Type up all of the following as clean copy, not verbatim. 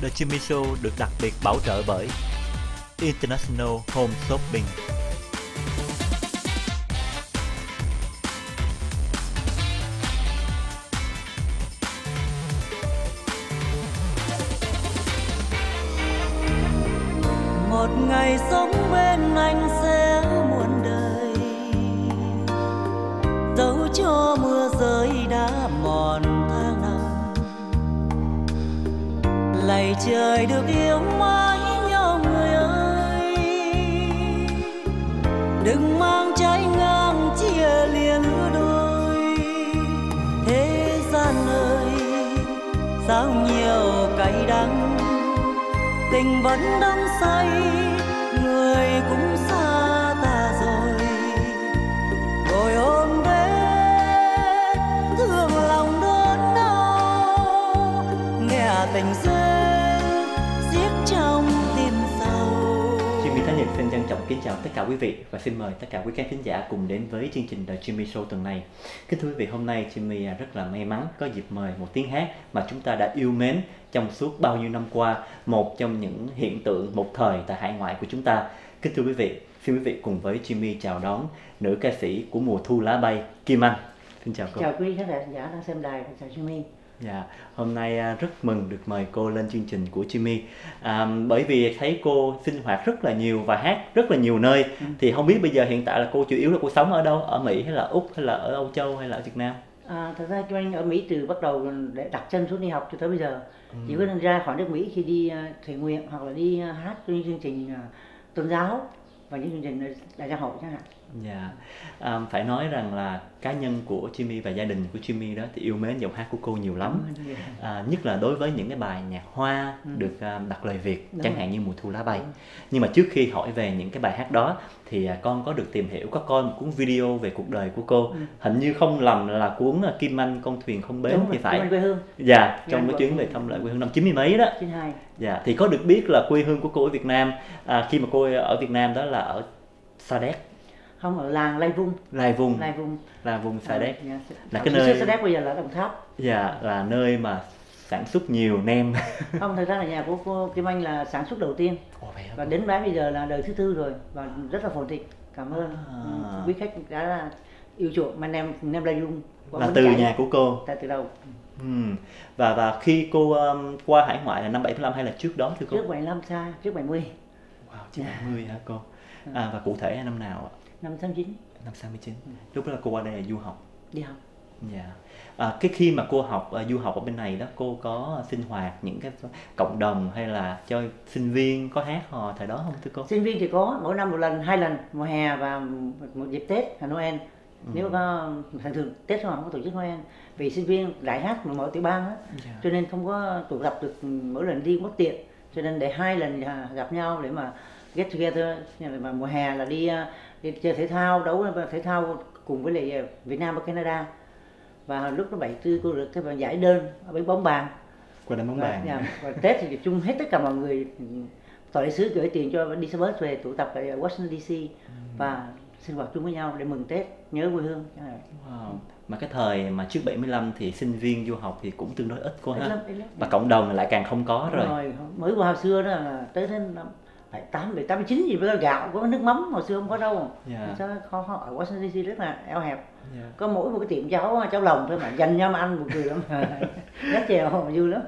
The Jimmy Show được đặc biệt bảo trợ bởi International Home Shopping. Một ngày sống bên anh sẽ muôn đời, dẫu cho mưa rơi đã mòn tháng năm. Lạy trời được yêu mãi nhau người ơi, đừng mang trái ngang chia liền đôi. Thế gian ơi sao nhiều cay đắng, tình vẫn đắm say, người cũng xa ta rồi. Rồi ôm đến thương lòng đớn đau, nghe tình duyên xiết trong tim sâu. Jimmy Thái Nhật xin trân trọng kính chào tất cả quý vị và xin mời tất cả quý khán thính giả cùng đến với chương trình The Jimmy Show tuần này. Kính thưa quý vị, hôm nay Jimmy rất là may mắn có dịp mời một tiếng hát mà chúng ta đã yêu mến trong suốt bao nhiêu năm qua, một trong những hiện tượng một thời tại hải ngoại của chúng ta. Kính thưa quý vị, xin quý vị cùng với Jimmy chào đón nữ ca sĩ của mùa thu lá bay, Kim Anh. Xin chào cô. Chào quý khán giả đang xem đài, chào Jimmy. Dạ, hôm nay rất mừng được mời cô lên chương trình của Jimmy, bởi vì thấy cô sinh hoạt rất là nhiều và hát rất là nhiều nơi. Thì không biết bây giờ hiện tại là cô chủ yếu là cô sống ở đâu, ở Mỹ hay là Úc hay là ở Âu Châu hay là ở Việt Nam? Thật ra Kim Anh ở Mỹ từ bắt đầu để đặt chân xuống đi học cho tới bây giờ. Chỉ có ra khỏi nước Mỹ khi đi thiện nguyện hoặc là đi hát những chương trình tôn giáo và những chương trình đại gia hội chẳng hạn. Dạ, phải nói rằng là cá nhân của Jimmy và gia đình của Jimmy đó thì yêu mến giọng hát của cô nhiều lắm. Nhất là đối với những cái bài nhạc hoa được đặt lời Việt, chẳng hạn như Mùa Thu Lá Bay. Nhưng mà trước khi hỏi về những cái bài hát đó thì con có được tìm hiểu, có coi một cuốn video về cuộc đời của cô. Hình như không lầm là cuốn Kim Anh Con Thuyền Không Bến thì phải. Kim Anh quê hương. Dạ, trong cái chuyến về thăm lại quê hương năm 90 mấy đó. 92. Dạ, thì có được biết là quê hương của cô ở Việt Nam, khi mà cô ở Việt Nam đó là ở Sa Đéc. Không, ở làng Lai Vung. Là vùng Sa Đéc. Là cái nơi Sa Đéc bây giờ là Đồng Tháp. Dạ, là nơi mà sản xuất nhiều nem. Không, thật ra là nhà của cô Kim Anh là sản xuất đầu tiên. Và đến bây giờ là đời thứ tư rồi và rất là phồn thịnh. Cảm ơn quý khách đã yêu chuộng mà nem Lai Vung. Là từ nhà của cô. Từ đầu. Và khi cô qua hải ngoại là năm 75 hay là trước đó thưa cô? Trước 75 xa, trước 70. Wow, trước 70 hả cô? Và cụ thể là năm nào ạ? Năm 69. Năm 69. Lúc đó là cô qua đây là du học. Đi học. Dạ. Cái khi mà cô du học ở bên này đó, cô có sinh hoạt những cái cộng đồng hay là cho sinh viên có hát hò thời đó không thưa cô? Sinh viên thì có, mỗi năm một lần, 2 lần, mùa hè và một dịp Tết và Noel. Nếu có thường Tết không có tổ chức Noel, vì sinh viên đại hát mỗi tiểu bang á, cho nên không có tụ tập được, mỗi lần đi mất tiện, cho nên để 2 lần gặp nhau để mà get together. Mà mùa hè là đi chơi thể thao, đấu thể thao cùng với lại Việt Nam và Canada. Và lúc đó 74 cô được cái giải đơn ở bóng bàn. Qua đánh bóng bàn. Và Tết thì chung hết tất cả mọi người, tòa đại sứ gửi tiền cho đi bus về tụ tập tại Washington DC và sinh hoạt chung với nhau để mừng Tết, nhớ quê hương. Wow. Mà cái thời mà trước 75 thì sinh viên du học thì cũng tương đối ít cô ha. Ít lắm. Và cộng đồng lại càng không có rồi. Mới qua hồi xưa đó là tới đến năm 89 gì mới có gạo, có nước mắm, hồi xưa không có đâu. Sao ở Washington DC rất là eo hẹp. Có mỗi một cái tiệm cháo lòng thôi mà dành nhau mà ăn một cười lắm. Rất chèo mà vui lắm.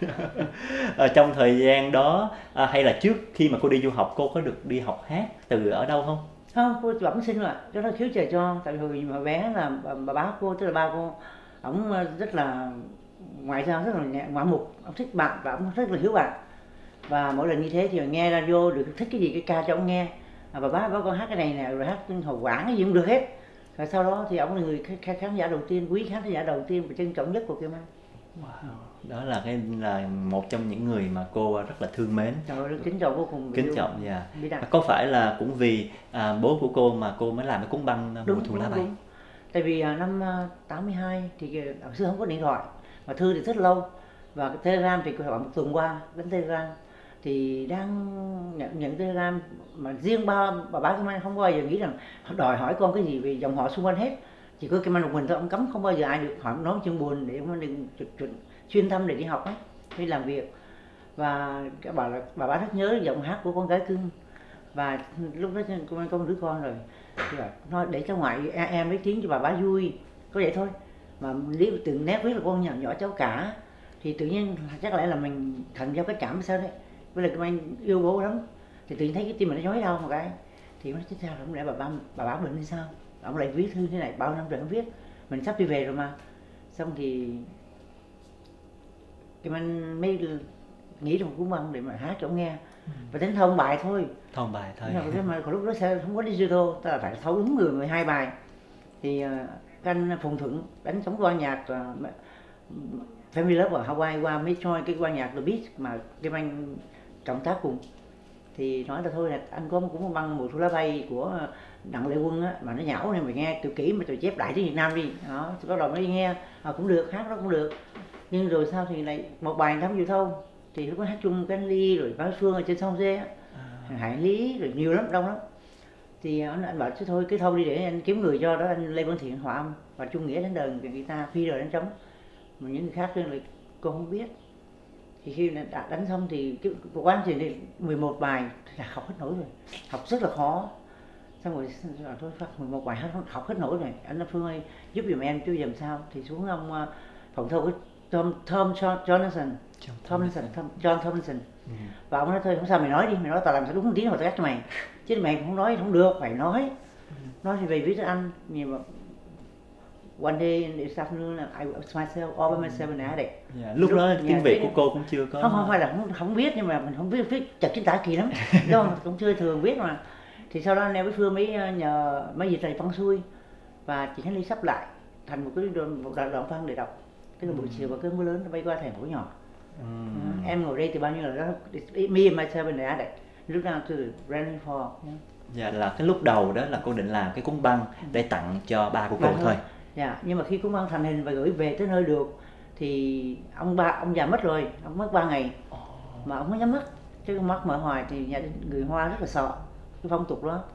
Trong thời gian đó hay là trước khi mà cô đi du học, cô có được đi học hát từ ở đâu không? Không, cô bẩm sinh mà, cho nó khiếu trời cho. Tại vì hồi mà bé là bà bác cô, tức là ba cô, ổng rất là ngoại giao, rất là ngoại mục, ông thích bạn và ông rất là hiếu bạn. Và mỗi lần như thế thì nghe radio được thích cái gì cái ca cho ông nghe. Bà bác con hát cái này nè, rồi hát Hồ Quảng cái gì cũng được hết. Rồi sau đó thì ông là người khán giả đầu tiên, quý khán giả đầu tiên và trân trọng nhất của Kim Anh. Wow. Đó là một trong những người mà cô rất là thương mến. Trời ơi, kính trọng vô cùng. Kính trọng, dạ. Có phải là cũng vì bố của cô mà cô mới làm cái cuốn băng Mùa Thu Lá Bay? Đúng. Tại vì năm 82 thì ở xưa không có điện thoại, mà thư thì rất lâu. Và cái Telegram thì khoảng một tuần qua đến Telegram thì đang nhận Telegram, mà riêng bà bác Kim Anh không bao giờ nghĩ rằng đòi hỏi con cái gì vì dòng họ xung quanh hết. Chỉ có Kim Anh một mình thôi, ông cấm không bao giờ ai được hỏi nói chuyện buồn để ông đừng chuyên tâm để đi học ấy, đi làm việc. và các bà bá rất nhớ giọng hát của con gái cưng. Và lúc đó con có một đứa con rồi thì nói để cháu ngoại em lấy tiếng cho bà bá vui, có vậy thôi. Mà nếu từng nét viết là con nhỏ cháu cả thì tự nhiên chắc lẽ là mình thuận theo cái cảm hay sao đấy, với lại anh yêu bố lắm thì tự nhiên thấy cái tim mình nó nhói đau một cái thì nó chết sao, không lẽ bà bá bệnh hay sao, ông lại viết thư thế này, bao năm rồi ông viết, mình sắp đi về rồi mà. Xong thì mình mới nghĩ ra một cuốn băng để mà hát cho ông nghe, và đến thâu bài thôi. Nhưng mà lúc đó sẽ không có digital, ta là phải thâu đúng 12 bài. Thì anh Phùng Thuận đánh trống qua nhạc Family Love ở Hawaii qua mới join cái qua nhạc The Beat mà Kim Anh cộng tác cùng. Thì nói là thôi là anh có cũng băng Mùa Thu Lá Bay của Đặng Lệ Quân á, mà nó nhão nên mày nghe từ kỹ mà tôi chép lại tiếng Việt Nam đi. Đó, có đầu mới nghe cũng được, hát nó cũng được. Nhưng rồi sau thì lại một bài thắm Diệu Thâu thì lúc đó hát chung cái Ly rồi Bá Phương ở trên sông Dê á, Hải Lý rồi nhiều lắm, đông lắm. Thì anh bảo chứ thôi cứ thâu đi để anh kiếm người cho đó, anh Lê Văn Thiện hòa âm và Trung Nghĩa đánh đờn, guitar, Phi rồi đánh trống, mà những người khác là cô không biết. Thì khi đã đánh xong thì cái quán trình thì 11 bài là học hết nổi rồi, học rất là khó. Xong rồi thôi phát 11 bài học hết nổi rồi, anh Phương ơi giúp giùm em chứ làm sao. Thì xuống ông phòng thâu của John Tomlinson. Và ông nói thôi không sao mày nói đi, mày nói tao làm sao đúng một tiếng mà tao cắt cho mày, chứ mày không nói không được, phải nói thì về viết cho anh. Nhưng mà one day in the afternoon I was myself all by myself in the attic. Lúc đó tiếng Việt của cô cũng chưa có. Không phải là không biết, nhưng mà mình không viết chặt chính tả kỳ lắm. Đâu cũng chưa thường viết mà. Thì sau đó anh em với Phương mới nhờ mấy dịch thầy văn xuôi và chị Khánh Ly sắp lại thành một cái đoạn văn để đọc. Tức là buổi chiều và cơn mưa lớn nó bay qua thành phố nhỏ. Em ngồi đây từ bao nhiêu là đó, me and myself in the attic, lúc nào từ raining for. Dạ, là cái lúc đầu đó là cô định làm cái cuốn băng để tặng cho ba của cô thôi. Dạ, nhưng mà khi cuốn băng thành hình và gửi về tới nơi được thì ông già mất rồi, ông mất 3 ngày mà ông mới nhắm mắt, chứ mắt mở hoài thì người Hoa rất là sợ cái phong tục đó.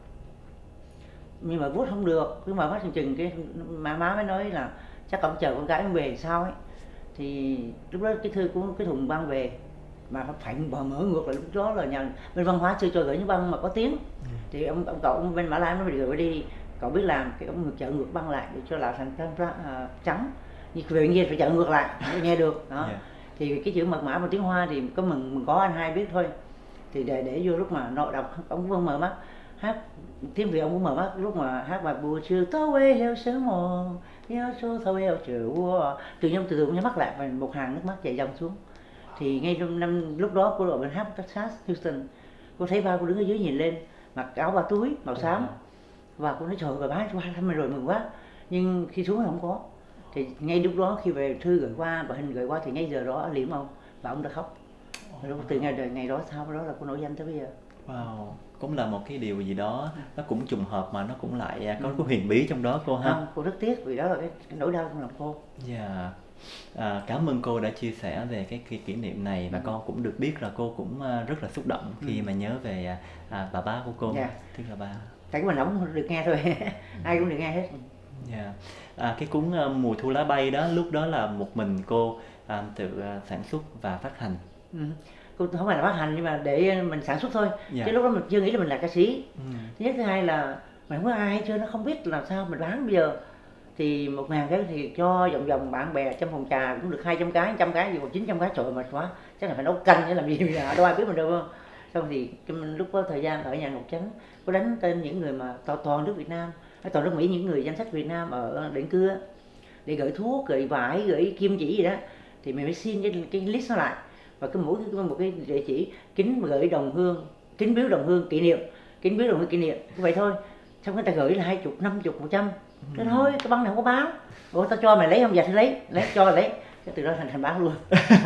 Nhưng mà vuốt không được, cứ mở mắt chừng cái má mới nói là chắc ông chờ con gái ông về sao ấy. Thì lúc đó cái thư của cái thùng băng về mà phải mở ngược lại, lúc đó là nhà bên văn hóa chưa cho gửi những băng mà có tiếng. Thì ông cậu bên Mã Lai nó mới gửi đi, cậu biết làm cái ông chợ ngược băng lại để cho là thành trắng, nhưng về nhiên phải chợ ngược lại mới nghe được đó. Thì cái chữ mật mã bằng tiếng Hoa thì có mừng có anh hai biết thôi. Thì để vô lúc mà nội đọc ông cũng mở mắt hát tiếng Việt, ông cũng mở mắt lúc mà hát bài buổi chiều tối quê leo sớm mồ nhớ số thâu eo chiều vua, tự nhiên từ từ nhắm mắt lại và một hàng nước mắt chảy dòng xuống. Thì ngay trong năm lúc đó cô ở bên hát Texas Houston, cô thấy ba cô đứng ở dưới nhìn lên mặc áo ba túi màu xám và cô nói trời bà bá qua thăm mình rồi mừng quá, nhưng khi xuống thì không có. Thì ngay lúc đó khi về thư gửi qua và hình gửi qua thì ngay giờ đó liễm ông và ông đã khóc. Từ ngày đó sau đó là cô nổi danh tới bây giờ. Wow, cũng là một cái điều gì đó nó cũng trùng hợp mà nó cũng lại có cái huyền bí trong đó cô ha. Cô rất tiếc vì đó là cái nỗi đau trong lòng cô. Dạ. Cảm ơn cô đã chia sẻ về cái kỷ niệm này và con cũng được biết là cô cũng rất là xúc động khi mà nhớ về bà bá của cô. Tức là bà. Tại cái mình không được nghe thôi, ai cũng được nghe hết. Dạ. Cái cuốn Mùa Thu Lá Bay đó lúc đó là một mình cô tự sản xuất và phát hành. Cô không phải là phát hành nhưng mà để mình sản xuất thôi. Chứ lúc đó mình chưa nghĩ là mình là ca sĩ. Thứ nhất, thứ hai là mình không có ai chưa, nó không biết làm sao mình bán bây giờ. Thì 1.000 cái thì cho vòng bạn bè trong phòng trà cũng được 200 cái, 100 cái gì còn 900 cái, trời mệt quá, chắc là phải nấu canh để làm gì bây giờ, đâu ai biết mình đâu không. Xong thì lúc có thời gian ở nhà Ngọc Chánh có đánh tên những người mà toàn nước Việt Nam, toàn nước Mỹ, những người danh sách Việt Nam ở định cư để gửi thuốc, gửi vải, gửi kim chỉ gì đó, thì mình mới xin cái list nó lại và cái mỗi một cái địa chỉ kính gửi đồng hương, kính biếu đồng hương kỷ niệm, kính biếu đồng hương kỷ niệm vậy thôi. Xong người ta gửi là 20, 50, 100. Thế thôi, cái băng này không có báo. Ủa tao cho mày lấy không? Dạ thì lấy cho lấy. Cái từ đó thành bán luôn.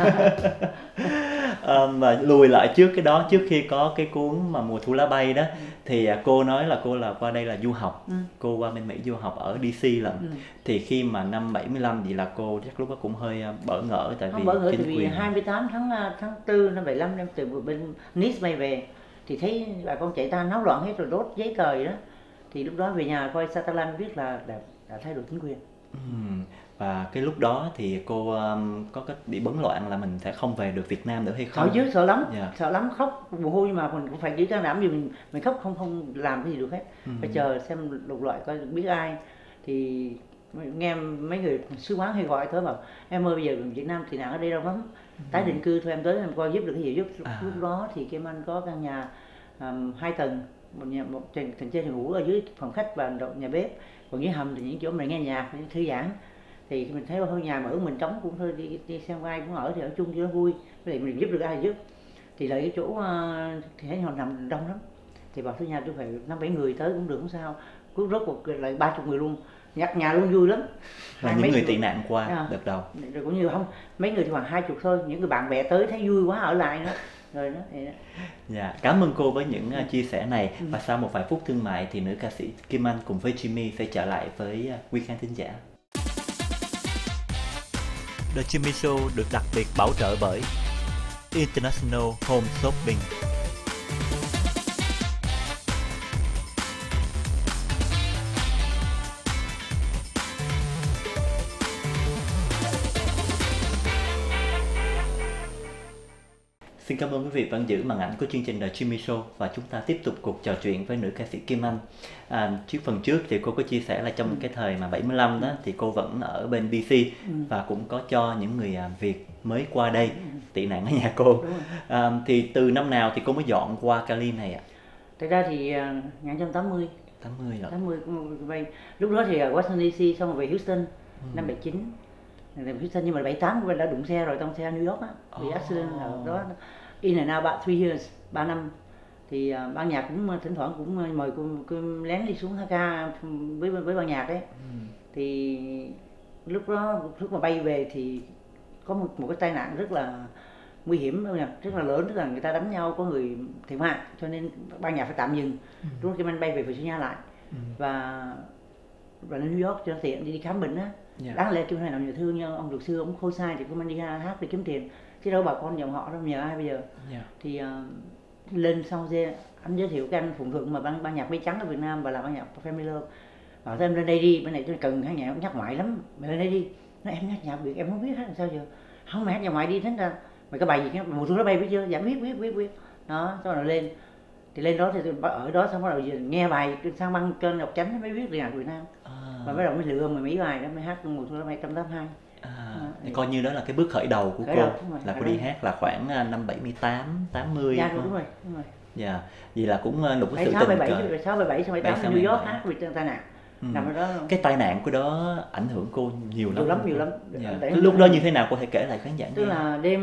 Mà lùi lại trước cái đó, trước khi có cái cuốn mà Mùa Thu Lá Bay đó, thì cô nói là cô là qua đây là du học. Cô qua bên Mỹ du học ở DC lận. Thì khi mà năm 75 thì là cô chắc lúc đó cũng hơi bỡ ngỡ tại vì bỡ ngỡ tại vì 28 tháng 4 năm 75 em từ bên Nice bay về thì thấy bà con chạy ta náo loạn hết rồi đốt giấy cờ đó. Thì lúc đó về nhà coi Sutherland viết là đã thay đổi chính quyền. Và cái lúc đó thì cô có bị bấn loạn là mình sẽ không về được Việt Nam nữa hay không? Sợ chứ, sợ lắm, Dạ. sợ lắm, khóc mồ hôi, nhưng mà mình cũng phải giữ can đảm, vì mình khóc không làm cái gì được hết. Phải chờ xem lục loại coi biết ai. Thì nghe mấy người sứ quán hay gọi tới bảo em ơi bây giờ Việt Nam tị nạn ở đây đâu lắm, tái định cư thôi, em tới em coi giúp được cái gì giúp. Lúc đó thì Kim Anh có căn nhà 2 tầng, một trên thì ngủ ở dưới phòng khách và nhà bếp, còn dưới hầm thì những chỗ mình nghe nhạc, thư giãn. Thì mình thấy ngôi nhà mà ở mình trống cũng thôi, đi xem ai cũng ở thì ở chung cho nó vui, với lại mình giúp được ai thì giúp. Thì lại cái chỗ thì thấy họ nằm đông lắm, thì bảo thứ nhà tôi phải 5-7 người tới cũng được, không sao. Cuối rốt cuộc lại 30 người luôn, nhặt nhà luôn, vui lắm. Là những người tị nạn qua đợt đầu. Rồi cũng như không, mấy người thì khoảng 20 thôi, những người bạn bè tới thấy vui quá ở lại nữa. Rồi đó, thì đó. Dạ, cảm ơn cô với những chia sẻ này. Và sau một vài phút thương mại thì nữ ca sĩ Kim Anh cùng với Jimmy sẽ trở lại với quý khán thính giả. The Jimmy Show được đặc biệt bảo trợ bởi International Home Shopping. Xin cảm ơn quý vị vẫn giữ màn ảnh của chương trình The Jimmy Show, và chúng ta tiếp tục cuộc trò chuyện với nữ ca sĩ Kim Anh. Phần trước thì cô có chia sẻ là trong cái thời mà 75 đó thì cô vẫn ở bên BC và cũng có cho những người Việt mới qua đây tị nạn ở nhà cô. Thì từ năm nào thì cô mới dọn qua Cali này ạ? Thật ra thì 1980. 80 rồi. 80 lúc đó thì ở Washington DC, xong rồi về Houston năm 79. Houston, nhưng mà 78 của đã đụng xe rồi, tông xe New York á, bị accident ở đó, in and out about 3 years, 3 năm. Thì ban nhạc cũng thỉnh thoảng cũng mời cô lén đi xuống hát ca với ban nhạc đấy. Thì lúc mà bay về thì có một cái tai nạn rất là nguy hiểm, rất là lớn, tức là người ta đánh nhau, có người thiệt mạng, cho nên ban nhạc phải tạm dừng. Lúc Kim Anh bay về Virginia lại và lên New York cho nó tiện đi khám bệnh á. Đáng lẽ Kim Anh làm nhà thương, nhưng ông luật sư ông khôi sai thì Kim Anh đi hát để kiếm tiền, chứ đâu bà con dòng họ đâu nhờ ai bây giờ. Thì lên sau anh giới thiệu cái anh Phụng Thượng mà ban nhạc Mây Trắng ở Việt Nam và làm ban nhạc Family Love, bảo em lên đây đi, bên này tôi cần hát nhạc, ông nhắc ngoại lắm, mày lên đây đi. Nói em hát nhạc Việt em không biết hát làm sao giờ. Không, mày hát nhạc ngoại đi, thế ra mày có bài gì mùa thu nó bay biết chưa? Dạ biết đó. Sau rồi lên thì lên đó thì ở đó xong bắt đầu nghe bài sang băng kênh Ngọc Chánh mới biết nhạc Việt Nam. Và bắt đầu mới lựa mấy bài đó mới hát mùa thu nó bay 182. Coi như đó là cái bước khởi đầu của cô, là cô đi hát là khoảng năm 78, 80. Dạ đúng rồi. Dạ, vậy là cũng một cái sự 6, tình 77, 6, 77, 78 New York hát bị tai nạn. Nằm ở đó. Cái tai nạn của đó ảnh hưởng cô nhiều lắm. Dạ. Lúc đó như thế nào, cô thể kể lại khán giả? Tức là đêm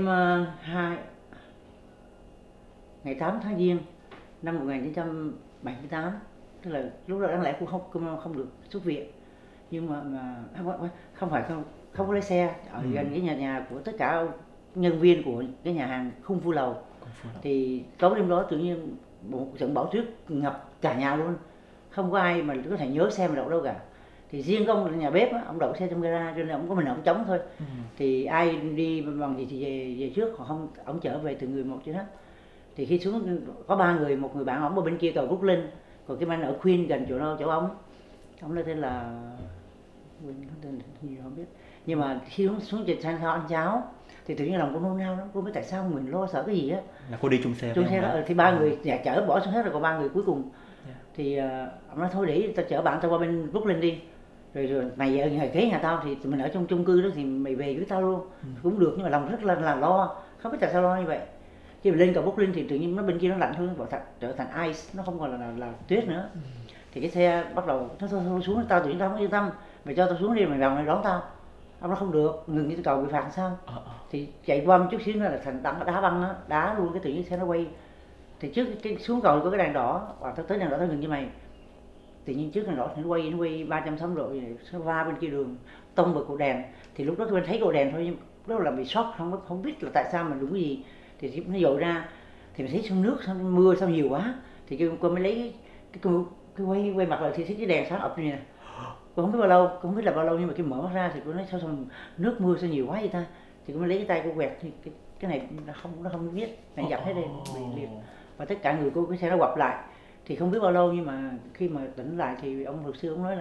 ngày 8 tháng Giêng năm 1978, tức là lúc đó đáng lẽ cô không được xuất viện, nhưng mà không có lái xe ở gần cái nhà của tất cả nhân viên của cái nhà hàng Khung Phu Lầu. Thì tối đêm đó tự nhiên một trận bão tuyết ngập cả nhà luôn, không có ai mà có thể nhớ xe mà đậu đâu cả. Thì riêng cái ông nhà bếp á, ông đậu xe trong gara, cho nên ông có mình ông trống thôi. Thì ai đi bằng gì thì về trước, còn không ông chở về từng người một chứ hết. Thì khi xuống có 3 người, một người bạn ông ở bên kia cầu Brooklyn, còn cái anh ở Queen gần chỗ ông nói tên là tên gì không biết. Nhưng mà khi xuống trên sang sao ăn cháo thì tự nhiên lòng cô nôn nao lắm, cô biết tại sao mình lo sợ cái gì á. Là cô đi chung xe đó, thì 3 người nhà chở bỏ xuống hết rồi, còn 3 người cuối cùng. Thì ông nói thôi để tao chở bạn tao qua bên Brooklyn đi, rồi mày ở ngày kế nhà tao thì mình ở trong chung cư đó thì mày về với tao luôn. Cũng được, nhưng mà lòng rất là lo, không biết tại sao lo như vậy. Khi mình lên cầu Brooklyn thì tự nhiên nó bên kia nó lạnh hơn, trở thành ice, nó không còn là tuyết nữa. Thì cái xe bắt đầu nó thôi xuống, tao tự nhiên tao không yên tâm, mày cho tao xuống đi, mày vào mày đón tao. Ông nói không được, ngừng như cầu bị phạt sao? Thì chạy qua một chút xíu nữa là thành đá băng đó, đá luôn, cái tự nhiên xe nó quay. Thì trước cái xuống cầu có cái đèn đỏ, và tao tới đèn đỏ tao ngừng như mày. Tự nhiên trước đèn đỏ thì nó quay 360 độ, nó va bên kia đường, tông vào cột đèn. Thì lúc đó tôi thấy cột đèn thôi, nhưng lúc đó là bị sốc, không biết là tại sao mình đúng cái gì. Thì nó dội ra, thì mình thấy trong nước xong mưa sao nhiều quá, thì cô mới lấy cái quay mặt lại thì thấy cái đèn sáng ập như này. Cô không biết bao lâu, không biết là bao lâu, nhưng mà khi mở mắt ra thì cô nói sao nước mưa sao nhiều quá vậy ta. Thì cô mới lấy cái tay cô quẹt, thì cái này nó không biết, này dập hết đây bị liệt. Và tất cả người cô cái xe nó quặp lại. Thì không biết bao lâu, nhưng mà khi mà tỉnh lại thì ông luật sư ông nói là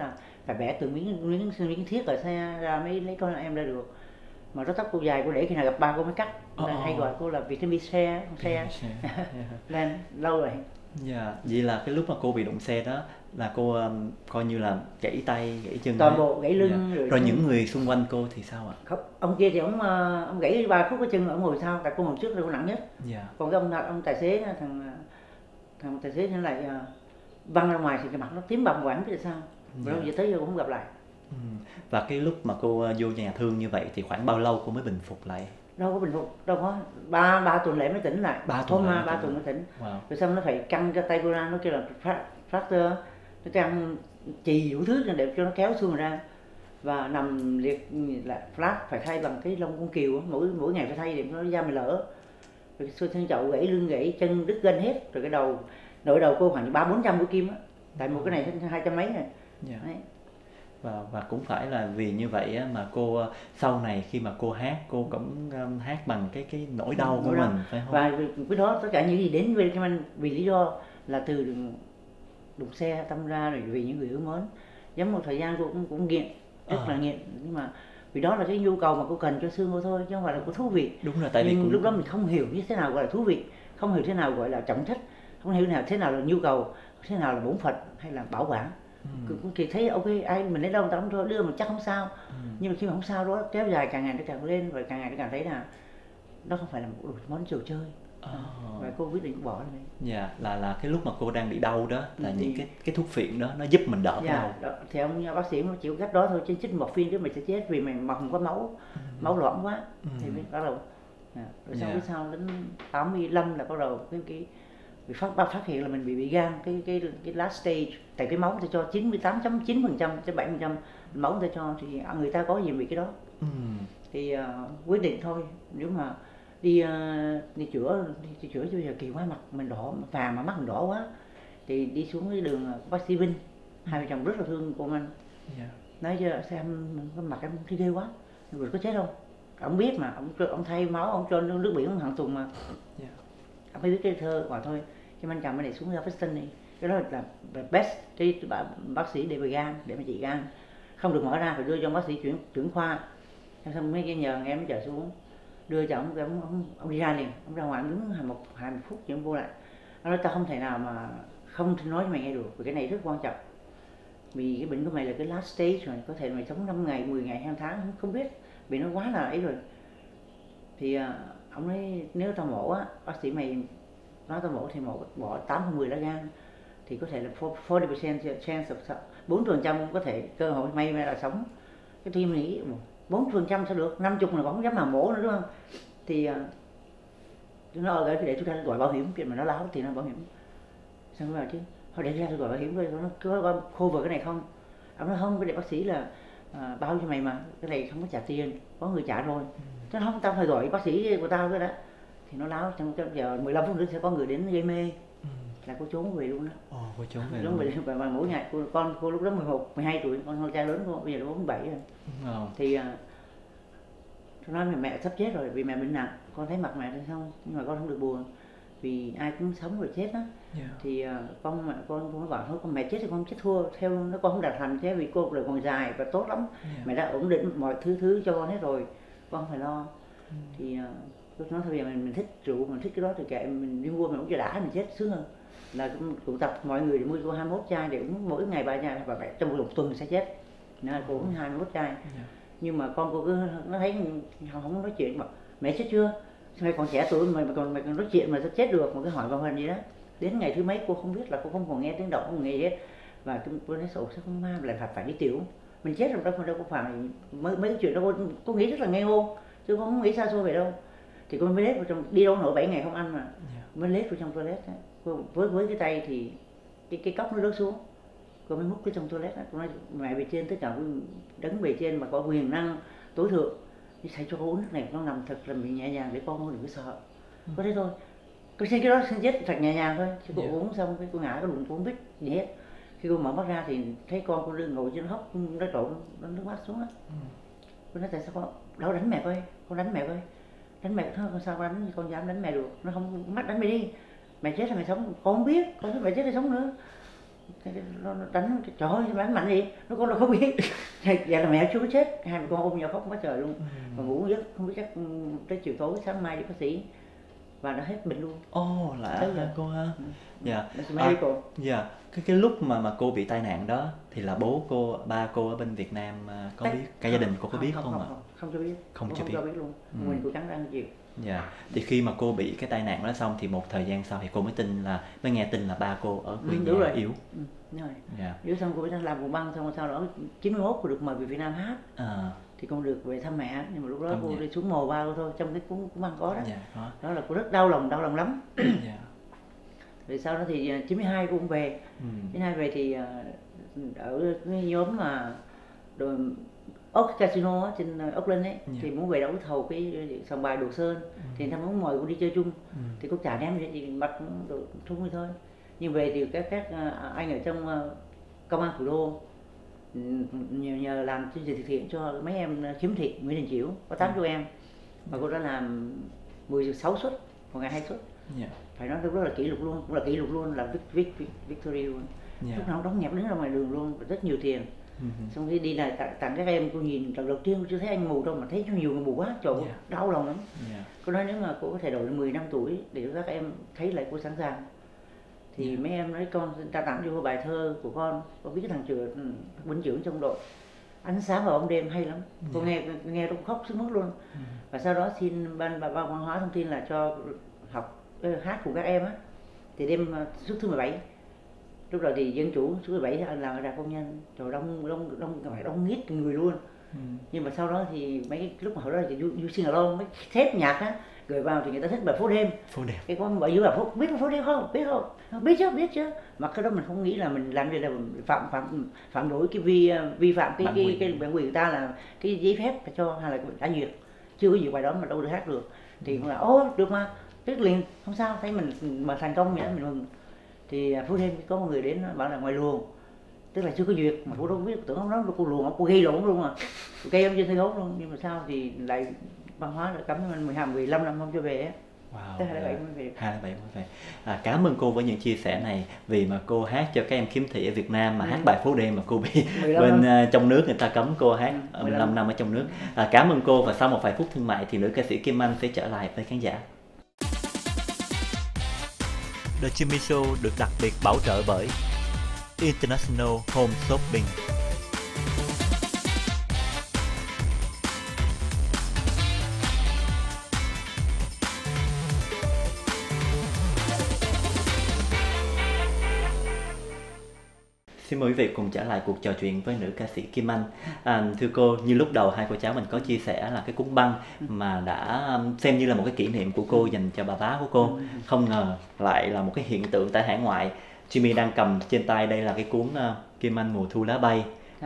phải bẻ từng miếng thiết ở xe ra mới lấy con em ra được. Mà râu tóc cô dài, cô để khi nào gặp ba cô mới cắt. Hay gọi cô là vitamin xe lên lâu rồi. Dạ, vậy là cái lúc mà cô bị đụng xe đó là cô coi như là gãy tay, gãy chân toàn bộ, gãy lưng. Rồi những người xung quanh cô thì sao ạ? Không, ông kia thì ông gãy 3 khúc cái chân, ông ngồi sau, tại cô ngồi trước là cô nặng nhất. Còn cái ông tài xế, thằng tài xế nó lại văng ra ngoài thì cái mặt nó tím bầm quảng biết sao. Rồi giờ tới giờ cũng không gặp lại. Và cái lúc mà cô vô nhà thương như vậy thì khoảng bao lâu cô mới bình phục lại? Đâu có bình phục, đâu có 3 tuần lễ mới tỉnh lại. 3 tuần mới tỉnh. Rồi xong nó phải căng cái tay cô ra, nó kêu là fracture, nó căng chì đủ thứ để cho nó kéo xương ra. Và nằm liệt lại flat, phải thay bằng cái lông con cừu, mỗi ngày phải thay để nó da mày lỡ. Rồi xương thân chậu gãy lưng, gãy chân, đứt gân hết. Rồi cái nội đầu cô khoảng 300-400 mũi kim á, tại một cái này 200 mấy này. Đấy. Và cũng phải là vì như vậy á, mà cô sau này khi mà cô hát, cô cũng hát bằng cái nỗi đau của mình, phải không? Và với đó tất cả những gì đến với Kim Anh vì lý do là từ đụng xe tâm ra, rồi vì những người yêu mến. Giống một thời gian cô cũng nghiện, rất là nghiện, nhưng mà vì đó là cái nhu cầu mà cô cần cho xương cô thôi, chứ không phải là cô thú vị. Đúng rồi, tại vì lúc đó mình không hiểu như thế nào gọi là thú vị, không hiểu thế nào gọi là trọng thích, không hiểu thế nào là nhu cầu, thế nào là bổn phận hay là bảo quản. Thì thấy ok, ai mình lấy đâu người ta không thôi, đưa mà chắc không sao. Nhưng mà khi mà không sao đó kéo dài càng ngày nó càng lên, và càng ngày nó càng thấy là nó không phải là một món đồ chơi. Và cô quyết định bỏ đi. Dạ, là cái lúc mà cô đang bị đau đó là những cái thuốc phiện đó nó giúp mình đỡ cái đau. Thì ông bác sĩ nó chịu cách đó thôi, chứ chích morphine chứ mày sẽ chết vì mày mà không có máu loãng quá. Thì mới bắt đầu. Rồi sau cái sau đến 85 là bắt đầu bị phát hiện là mình bị gan, cái last stage, tại cái máu người ta cho 98.9% tới 7% máu người ta cho, thì người ta có gì bị cái đó. Thì quyết định thôi, nếu mà đi chữa cho bây giờ kỳ quá, mặt mình đỏ vàng mà mắt mình đỏ quá, thì đi xuống cái đường bác sĩ Vinh, hai vợ chồng rất là thương cô anh. Nói cho xem cái mặt em thấy ghê quá, rồi có chết không? Ông biết mà, ông thay máu, ông cho nước biển hàng tuần mà. Ông phải biết cái thơ bảo thôi, cho anh chồng mới để xuống ra Preston đi, cái đó là best, cái bác sĩ để về gan, để mà trị gan, không được mở ra, phải đưa cho bác sĩ trưởng khoa. Xong mấy cái nhờ em mới chở xuống, đưa cho ông đi ra liền, ông ra ngoài đứng 20 phút thì ông vô lại. Ông nói tao không thể nào mà không nói cho mày nghe được, vì cái này rất quan trọng, vì cái bệnh của mày là cái last stage rồi, có thể mày sống 5 ngày, 10 ngày, 2 tháng không biết, vì nó quá là ấy rồi. Thì ông nói nếu tao mổ á, bác sĩ mày nói tao mổ thì bỏ 8 hoặc 10 lá gan, thì có thể là 40% chance of 4% có thể cơ hội may là sống. Cái team nghĩ 4% sao được, 50 là còn không dám mà mổ nữa đúng không? Thì nó ở để chúng ta gọi bảo hiểm, chuyện mà nó láo thì nó bảo hiểm. Xong rồi chứ thôi để ra tôi gọi bảo hiểm coi nó có cover cái này không. Ông nói không, cái để bác sĩ là bao cho mày mà, cái này không có trả tiền, có người trả rồi. Chứ không, tao phải gọi bác sĩ của tao cái đó. Thì nó láo, trong giờ 15 phút nữa sẽ có người đến gây mê. Là cô trốn về luôn đó. Cô trốn về luôn. Và mỗi ngày cô lúc đó 11, 12 tuổi, con trai lớn cô bây giờ nó 47 rồi. Thì tôi nói mẹ sắp chết rồi vì mẹ bệnh nặng, con thấy mặt mẹ thì không, nhưng mà con không được buồn, vì ai cũng sống rồi chết á. Thì con mới bảo thôi, con mẹ chết thì con chết thua, theo nó con không đạt thành thế, vì cô đời còn dài và tốt lắm. Mẹ đã ổn định mọi thứ cho con hết rồi, con không phải lo. Thì tôi nói thôi bây giờ mình thích rượu, mình thích cái đó thì kệ, mình đi mua mình uống cho đã, mình chết sướng hơn. Là tụ tập mọi người để mua cô 21 chai để uống mỗi ngày 3 chai, và trong một tuần sẽ chết. Nên cô uống 21 chai. Nhưng mà con cô cứ nó thấy không nói chuyện, mà mẹ chết chưa? Mày còn trẻ tuổi mà còn nói chuyện mà sao chết được, một cái hỏi vòng hình gì đó. Đến ngày thứ mấy cô không biết, là cô không còn nghe tiếng động, không nghe gì hết. Và cô nói sổ sao không ma lại phải đi tiểu. Mình chết rồi đâu có phải mấy cái chuyện đó cô nghĩ rất là ngây ngô, chứ cô không nghĩ xa xôi về đâu. Thì cô mới lết vào trong, đi đâu nổi 7 ngày không ăn mà mới lết vào trong toilet ấy. Cô với cái tay thì cái cốc nó rớt xuống, cô mới múc cái trong toilet á. Cô nói mẹ về trên, tất cả đấng về trên mà có quyền năng tối thượng, thì thầy cho cô uống nước này, con nằm thật là bị nhẹ nhàng để con đừng có sợ. Có thế thôi, cái xin cái đó xin chết thật nhẹ nhàng thôi. Chứ cô uống xong cái cô ngã, cái bụng cô không biết gì hết. Khi cô mở mắt ra thì thấy con cô đứng ngồi trên hốc, nó trộn nước mắt xuống á. Cô nói tại sao con đâu đánh mẹ coi, con đánh mẹ coi. Đánh mẹ thôi, con sao con dám đánh mẹ được? Nó không, mắt đánh mẹ đi, mẹ chết hay mẹ sống con không biết, con biết mẹ chết hay sống nữa. nó đánh, trời ơi đánh mạnh gì, nó con nó không biết. Vậy là mẹ chưa có chết, hai mẹ con ôm nhau khóc quá trời luôn. Mà ngủ giấc không biết chắc tới chiều tối sáng mai đi bác sĩ và nó hết bệnh luôn. Lạ hả cô ha? Dạ. Cô. Dạ. Cái lúc mà cô bị tai nạn đó thì là bố cô, ba cô ở bên Việt Nam có biết, cả gia đình cô có biết không ạ? Không cho biết. Không cho biết luôn. Mình cô trắng ra chịu. Dạ. Thì khi mà cô bị cái tai nạn đó xong thì một thời gian sau thì cô mới nghe tin là ba cô ở quê nhà yếu. Đúng rồi. Dạ. Yếu xong cô mới làm bộ băng, xong sau đó 91 cô được mời về Việt Nam hát. Thì con được về thăm mẹ, nhưng mà lúc đó cô đi xuống mồ ba cô thôi, trong cái cuốn băng có đó. Dạ, có. Đó là cô rất đau lòng lắm. Dạ. Rồi sau đó thì 92 cô cũng về. 92 về thì ở cái nhóm mà Oak Casino á, trên Oakland ấy, thì muốn về đấu thầu cái sòng bài Đồ Sơn, thì thằng muốn mời cô đi chơi chung, thì cô trả ném thì bắt thúng đi thôi. Nhưng về thì các anh ở trong công an thủ đô nhờ làm chương trình thực hiện cho mấy em khiếm thị Nguyễn Đình Chiểu, có 8 chú em, và cô đã làm 16 suất, một ngày 2 suất. Phải nói lúc đó là kỷ lục luôn, cũng là kỷ lục luôn, là Victory luôn. Lúc nào đóng nhạc đứng ra ngoài đường luôn, rất nhiều tiền. Xong khi đi lại tặng các em, cô nhìn lần đầu tiên cô chưa thấy anh mù đâu mà thấy nhiều người mù quá, trời ơi, đau lòng lắm. Cô nói nếu mà cô có thể đổi đến 10 năm tuổi để cho các em thấy lại cô sẵn sàng. Thì mấy em nói con ta tặng cho cô bài thơ của con biết cái thằng binh trưởng trong đội Ánh sáng vào bóng đêm hay lắm. Cô nghe tôi khóc sướt mướt luôn. Và sau đó xin ban văn hóa thông tin là cho học hát cùng các em á. Thì đêm suốt thứ 17, lúc đầu thì dân chủ số 17 làm ở Rạp Công Nhân, rồi đông nghít người luôn. Nhưng mà sau đó thì mấy cái lúc mà hồi đó thì du sinh alone mấy thép nhạc á gửi vào thì người ta thích bài phố đêm. Cái con bảo dưới là biết phố đêm không? Biết chứ. Mà cái đó mình không nghĩ là mình làm gì là phạm lỗi cái vi phạm cái bản quyền người ta, là cái giấy phép phải cho hay là đã duyệt, chưa có duyệt bài đó mà đâu được hát được. Thì cũng là được mà, biết liền, không sao, thấy mình mà thành công vậy mình mừng. Thì phố đêm có một người đến bảo là ngoài luồng, tức là chưa có duyệt, mà cô đâu biết, tưởng không nói cô luồng, cô gây lộn luôn, cô gây em trên sân khấu luôn. Nhưng mà sao thì lại văn hóa lại cấm mình 15 năm không cho về á. Tới 27 mới về. 27 mới về. Cảm ơn cô với những chia sẻ này, vì mà cô hát cho các em khiếm thị ở Việt Nam mà hát bài phố đêm mà cô bị bên trong nước người ta cấm cô hát 15 năm ở trong nước. Cảm ơn cô, và sau một vài phút thương mại thì nữ ca sĩ Kim Anh sẽ trở lại với khán giả. The Jimmy Show được đặc biệt bảo trợ bởi International Home Shopping. Xin mời quý vị cùng trở lại cuộc trò chuyện với nữ ca sĩ Kim Anh. Thưa cô, như lúc đầu hai cô cháu mình có chia sẻ là cái cuốn băng mà đã xem như là một cái kỷ niệm của cô dành cho bà bá của cô. Không ngờ lại là một cái hiện tượng tại hải ngoại. Jimmy đang cầm trên tay đây là cái cuốn Kim Anh Mùa Thu Lá Bay.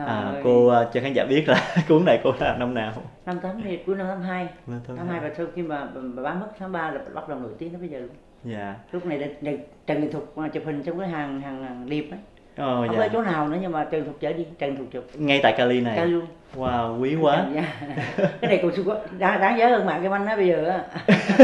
Cô cho khán giả biết là cuốn này cô là năm nào? Năm 8 thì cuối năm 52. Năm 2 và sau khi mà bà bá mất tháng 3 là bắt đầu nổi tiếng đến bây giờ luôn. Lúc này Trần Đình Thục chụp hình trong cái hàng liệp ấy. Không biết chỗ nào nữa, nhưng mà Trần Thục chở đi, Trần Thục chụp ngay tại Cali này. Cali luôn. Wow, quý quá. Cái này còn đáng giá hơn mạng Kim Anh đó bây giờ á.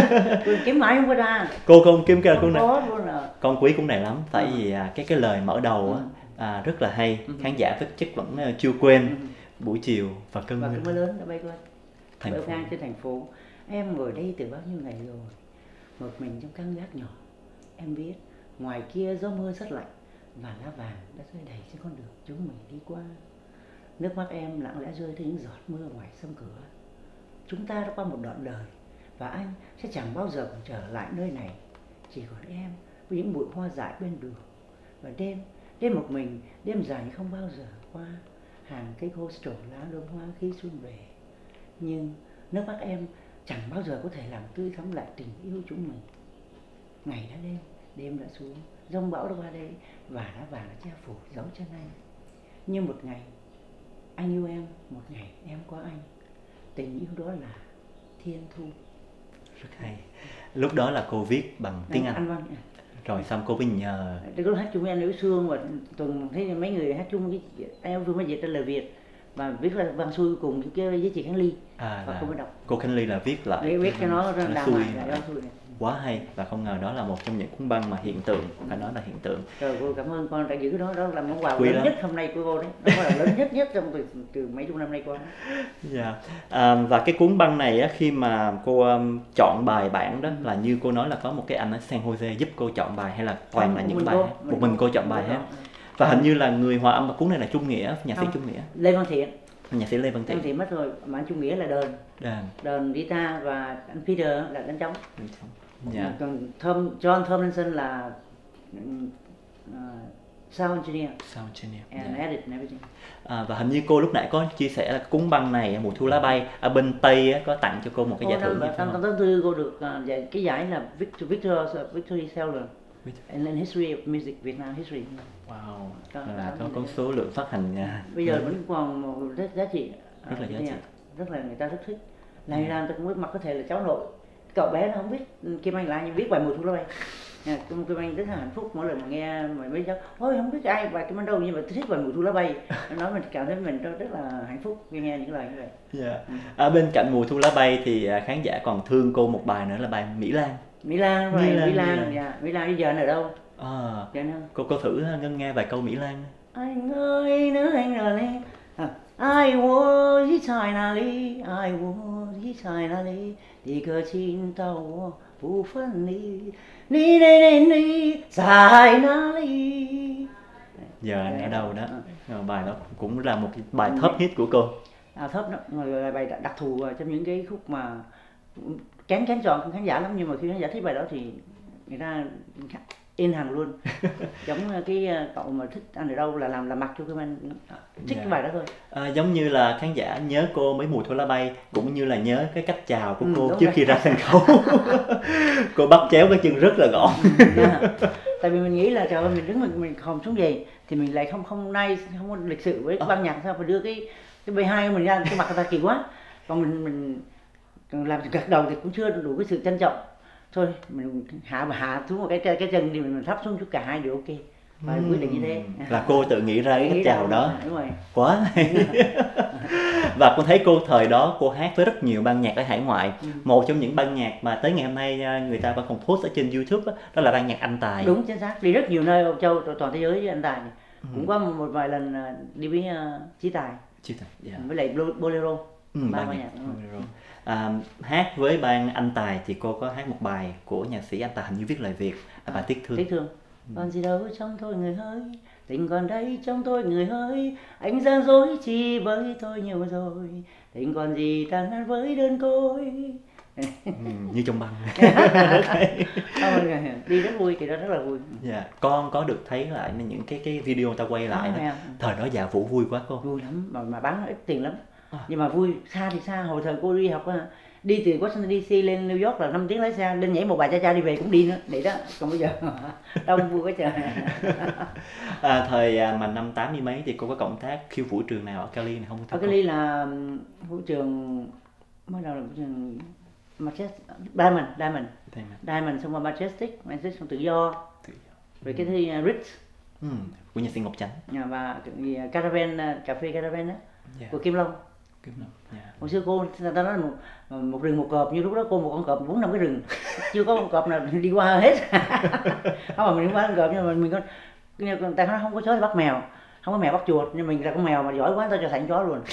Kiếm mãi không có ra. Cô không kiếm ra cuốn này. Con quý cuốn này lắm, tại vì cái lời mở đầu á rất là hay, khán giả thích chất vẫn chưa quên. Buổi chiều và cơn mưa lớn đã bay qua bờ ngang trên thành phố. Em ngồi đây từ bao nhiêu ngày rồi, một mình trong căn gác nhỏ. Em biết ngoài kia gió mưa rất lạnh và lá vàng đã rơi đầy trên con đường chúng mình đi qua. Nước mắt em lặng lẽ rơi theo những giọt mưa ngoài sông cửa. Chúng ta đã qua một đoạn đời và anh sẽ chẳng bao giờ còn trở lại nơi này. Chỉ còn em với những bụi hoa dại bên đường. Và đêm một mình, đêm dài không bao giờ qua. Hàng cây khô trổ lá đơm hoa khi xuân về. Nhưng nước mắt em chẳng bao giờ có thể làm tươi thắm lại tình yêu chúng mình. Ngày đã lên, đêm đã xuống, giông bão đã qua đây và lá vàng đã che phủ dấu chân anh. Nhưng một ngày anh yêu em, một ngày em có anh. Tình yêu đó là thiên thu. Rất hay. Lúc đó là cô viết bằng tiếng Anh. Văn. Rồi xong cô mới nhờ. Lúc hát chung với anh Liễu Sương và tuần thấy mấy người hát chung cái anh Phương mới dịch ra lời Việt. và viết ra văn xuôi cùng với chị Khánh Ly và cô mới đọc. Cô Khánh Ly là viết lại viết cho nó làm lại văn xuôi này. Quá hay, và không ngờ đó là một trong những cuốn băng mà hiện tượng, phải nói là hiện tượng. Rồi cô cảm ơn con đã giữ cái đó, đó là món quà lớn nhất hôm nay của cô đấy, đó là lớn nhất trong từ mấy chục năm nay qua. Dạ. Và cái cuốn băng này á, khi mà cô chọn bài bản đó là như cô nói là có một cái anh ở San Jose giúp cô chọn bài, hay là toàn là những bài một mình cô chọn bài hết? Và hình như là người hòa âm cuốn này là Trung Nghĩa, nhạc sĩ Trung Nghĩa. Lê Văn Thiện. Nhạc sĩ Lê Văn Thiện. Lê Văn Thiện mất rồi, mà anh Trung Nghĩa là đờn guitar và anh Peter là đánh trống. Dạ. Còn John Tomlinson là sound engineer. And edit and everything. Và hình như cô lúc nãy có chia sẻ là cuốn băng này Mùa Thu Lá Bay ở bên Tây á, có tặng cho cô một cái giải thưởng. Năm 84 cô được cái giải là Victory Seller in History of Music, Việt Nam History. Wow. Có số lượng phát hành bây giờ vẫn còn một rất giá trị, rất là giá trị, rất là người ta rất thích. Này ra tôi cũng biết mặt có thể là cháu nội, cậu bé nó không biết Kim Anh là ai nhưng biết bài Mùa Thu Lá Bay. Kim Anh rất là hạnh phúc mỗi lần mà nghe mấy cháu ôi không biết ai bài Kim Anh đâu nhưng mà tôi thích bài Mùa Thu Lá Bay. Nó nói mình cảm thấy mình rất là hạnh phúc khi nghe những lời như vậy. Ở bên cạnh Mùa Thu Lá Bay thì khán giả còn thương cô một bài nữa là bài Mỹ Lan. Mỹ Lan bây giờ anh ở đâu? Cô thử ngân nghe vài câu Mỹ Lan. Anh ơi nếu anh ở đây ai wo đi chạy nào đi, ai wo đi chạy nào đi, đi cơ chín tàu phù phân đi đi chạy nào đi. Giờ anh ở đâu đó? Bài đó cũng là một bài top hit của cô. Top đó là bài đặc thù trong những cái khúc mà kén chọn khán giả lắm, nhưng mà khi khán giả thích bài đó thì người ta in hàng luôn. Giống cái cậu mà thích anh ở đâu là làm mặt cho Kim Anh thích cái bài đó thôi. Giống như là khán giả nhớ cô mấy Mùa Thu Lá Bay cũng như là nhớ cái cách chào của cô trước khi ra sân khấu. Cô bắt chéo cái chân rất là gọn. Tại vì mình nghĩ là trời ơi mình đứng mình khom xuống về thì mình lại không nice, không có lịch sự với ban nhạc, sao phải đưa cái B2 của mình ra, cái mặt người ta kỳ quá. Còn mình làm gật đầu thì cũng chưa đủ cái sự trân trọng. Thôi mình hạ xuống một cái chân thì mình thấp xuống chút cả hai đều ok. Và quyết định như thế. Là cô tự nghĩ ra cái cách chào đó. Đúng rồi. Quá hay. Và con thấy cô thời đó cô hát với rất nhiều ban nhạc ở hải ngoại. Một trong những ban nhạc mà tới ngày hôm nay người ta vẫn còn post ở trên YouTube đó là ban nhạc Anh Tài. Đúng chính xác, đi rất nhiều nơi Âu Châu toàn thế giới với Anh Tài. Cũng có một vài lần đi với Chí Tài. Với lại Bolero. Ban nhạc Bolero. Hát với ban Anh Tài thì cô có hát một bài của nhạc sĩ Anh Tài hình như viết lời Việt, bài Tiếc Thương. Còn gì đâu trong tôi người hỡi, tình còn đây trong tôi người hỡi, anh gian dối chi với tôi nhiều rồi, tình còn gì tan nát với đơn côi. Như trong băng. Đi rất vui, thì đó rất là vui. Con có được thấy lại những cái video ta quay lại đó. Thời đó Dạ Vũ vui quá cô. Vui lắm, mà bán ít tiền lắm. Nhưng mà vui, xa thì xa, hồi thời cô đi học đi từ Washington DC lên New York là 5 tiếng lái xe, lên nhảy một bài cha cha đi về cũng đi nữa, để đó. Còn bây giờ đông vui quá trời. Thời mà năm 80 mấy thì cô có cộng tác khiêu vũ trường nào ở Cali này không? Ở Cali là vũ trường mới đầu là vũ trường Diamond, xong qua Majestic xong Tự Do. Rồi cái thứ Ritz của nhạc sĩ Ngọc Chánh. Và Caravan, cà phê Caravan đó của Kim Long. Hồi xưa cô ta nói là một rừng một cọp, như lúc đó cô một con cọp 4-5 cái rừng, chưa có con cọp nào đi qua hết. Không mà mình đi qua con cọp, nhưng mà mình có người ta nói không có chó thì bắt mèo, không có mèo bắt chuột, nhưng mình là con mèo mà giỏi quá tao cho thành chó luôn.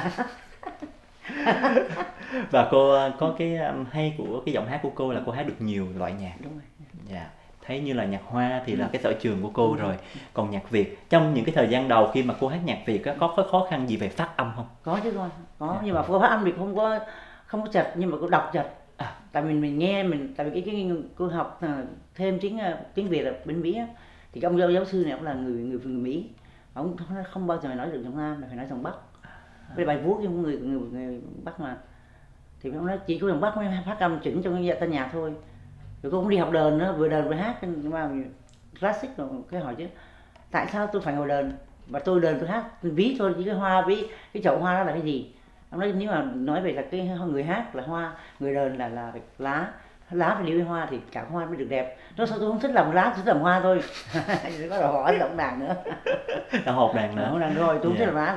Và cô có cái hay của cái giọng hát của cô là cô hát được nhiều loại nhạc. Đúng rồi. Thấy như là nhạc Hoa thì là cái sở trường của cô rồi. Còn nhạc Việt, trong những cái thời gian đầu khi mà cô hát nhạc Việt có khó khăn gì về phát âm không? Có chứ con, có. Nhưng mà cô phát âm thì không có chật, nhưng mà cô đọc chật. Tại mình nghe tại vì cái cô học thêm tiếng Việt ở bên Mỹ á, thì cái ông giáo sư này cũng là người Mỹ. Ông không bao giờ nói được giọng Nam, mà phải nói giọng Bắc. Cái bài vuốt trong người Bắc mà, thì ông nói chỉ có giọng Bắc mới phát âm chỉnh trong cái tân nhạc thôi. Rồi cô cũng đi học đờn nữa, vừa đờn vừa hát, mà classic rồi. Cái hỏi chứ tại sao tôi phải ngồi đờn và tôi đờn tôi hát ví thôi, chứ cái hoa ví cái chậu hoa đó là cái gì? Ông nói nếu mà nói về là cái người hát là hoa, người đờn là lá phải đi với hoa thì cả hoa mới được đẹp. Nó sao tôi không thích làm lá, tôi thích làm hoa thôi. Có đầu hỏi động đàn nữa. Đã họp đàn nữa. Họp đàn rồi, tôi không thích làm lá đâu.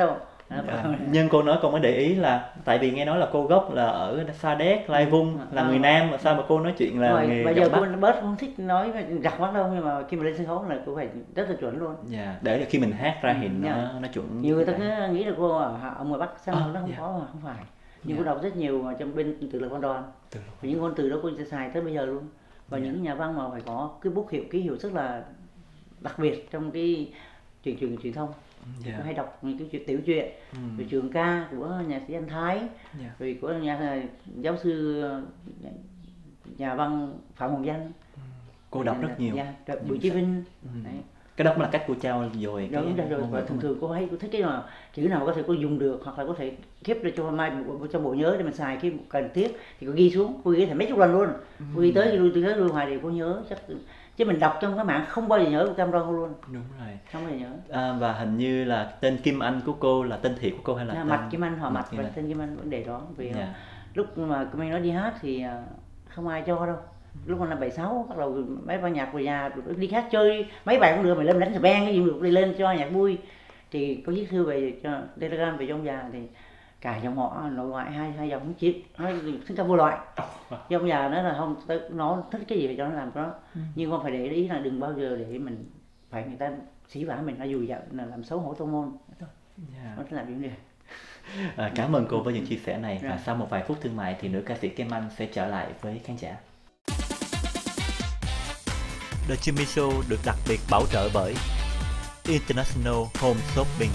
Nhưng cô nói con mới để ý là tại vì nghe nói là cô gốc là ở Sa Đéc, Lai Vung, là người Nam, mà sao mà cô nói chuyện là nghề bây giờ giọng cô Bắc? bớt không thích nói giọng Bắc đâu, nhưng mà khi mà lên sân khấu là cô phải rất là chuẩn luôn. Để khi mình hát ra thì nó chuẩn. Nhiều người ta cứ nghĩ là cô ở ngoài Bắc sang nó không có, không phải. Nhưng cô đọc rất nhiều trong bên Tự Lực Văn Đoàn, và những ngôn từ đó cô sẽ xài tới bây giờ luôn. Và những nhà văn mà phải có cái bút hiệu, ký hiệu rất là đặc biệt trong cái truyền thông. Cô hay đọc những cái tiểu truyện, rồi trường ca của nhà sĩ Anh Thái, rồi của giáo sư nhà văn Phạm Hồng Danh. Cô đọc rất nhiều. Bùi Chí Vinh. Cái đó cũng là cách cô trao dồi cái rồi. Và thường cô thích cái nào chữ nào có thể cô dùng được, hoặc là có thể keep để cho mai trong bộ nhớ để mình xài khi cần thiết thì cô ghi xuống, cô ghi thành mấy chục lần luôn. Cô ghi tới lui lui hoài thì cô nhớ chắc, chứ mình đọc trong cái mạng không bao giờ nhớ camera cô luôn. Đúng rồi, không bao giờ nhớ. Và hình như là tên Kim Anh của cô là tên thiệt của cô hay là Mạch Kim Anh, họ Mạch và tên Kim Anh vấn đề đó. Vì lúc mà Kim Anh nói đi hát thì không ai cho đâu. Lúc mà năm 76 bắt đầu mấy ban nhạc về nhà đi hát chơi mấy bài cũng được, mày lên đánh band cái gì được, đi lên cho nhạc vui. Thì có viết thư về cho telegram về cho ông già, thì cả dòng họ nội ngoại hai dòng không chịu, nói xin ta vô loại. Cho ông già nói là không, nó thích cái gì thì cho nó làm đó. Nhưng con phải để ý là đừng bao giờ để mình phải người ta xỉ vả mình, là dù vậy là làm xấu hổ tông môn. Nó làm chuyện gì. Cảm ơn cô với những chia sẻ này. Và sau một vài phút thương mại thì nữ ca sĩ Kim Anh sẽ trở lại với khán giả. The Jimmy Show được đặc biệt bảo trợ bởi International Home Shopping.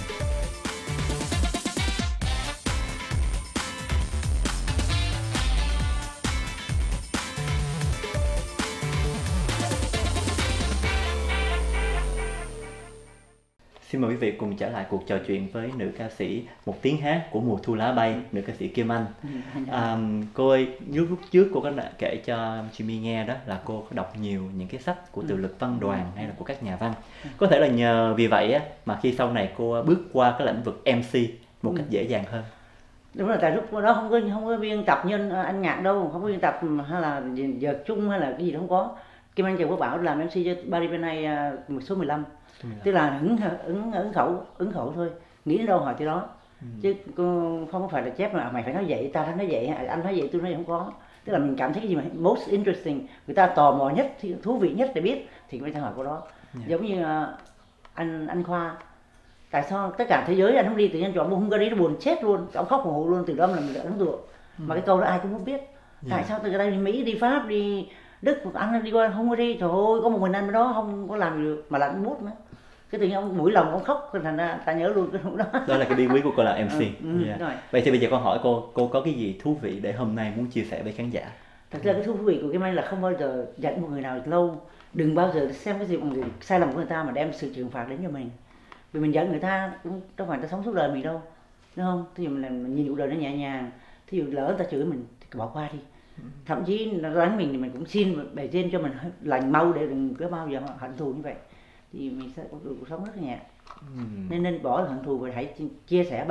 Xin mời quý vị cùng trở lại cuộc trò chuyện với nữ ca sĩ một tiếng hát của mùa thu lá bay, nữ ca sĩ Kim Anh. Cô ơi, lúc trước cô có kể cho Jimmy nghe đó là cô có đọc nhiều những cái sách của Tự Lực Văn Đoàn hay là của các nhà văn. Có thể là nhờ vì vậy á mà khi sau này cô bước qua cái lĩnh vực MC một cách dễ dàng hơn. Đúng là tại lúc đó không có biên tập như anh Nhạc đâu, không có biên tập hay là giờ chung hay là cái gì đó không có. Kim Anh Trần Quốc Bảo làm MC cho Paris bên này số 15. Tức là ứng khẩu thôi, nghĩ đến đâu hỏi tới đó. Chứ không có phải là chép mà mày phải nói vậy, ta phải nói vậy, anh nói vậy tôi nói vậy, không có. Tức là mình cảm thấy cái gì mà most interesting, người ta tò mò nhất, thú vị nhất để biết thì người ta hỏi câu đó. Giống như anh Khoa, tại sao tất cả thế giới anh không đi tự nhiên chọn Hungary, nó buồn chết luôn, ông khóc hồ luôn, từ đó là mình ấn tượng. Mà cái câu đó ai cũng không biết. Tại sao người ta đi Mỹ, đi Pháp, đi Đức, anh đi qua Hungary, trời ơi, có một mình anh ở đó không có làm được mà làm bút nữa. Cái tự nhiên ông mũi lòng ông khóc, thành ra ta nhớ luôn cái lúc đó. Đó là cái bí quyết của cô là MC. Vậy thì bây giờ con hỏi cô có cái gì thú vị để hôm nay muốn chia sẻ với khán giả? Thật ra cái thú vị của Kim Anh là không bao giờ dẫn một người nào lâu, đừng bao giờ xem cái gì một người sai lầm của người ta mà đem sự trừng phạt đến cho mình. Vì mình dẫn người ta cũng đâu phải ta sống suốt đời mình đâu, đúng không? Thí dụ mình nhìn cuộc đời nó nhẹ nhàng, thí dụ lỡ người ta chửi mình thì bỏ qua đi. Thậm chí nó đánh mình thì mình cũng xin bề trên cho mình lành mau để đừng có bao giờ hận thù như vậy, thì mình sẽ có cuộc sống rất là nhẹ. Nên bỏ hận thù và hãy chia sẻ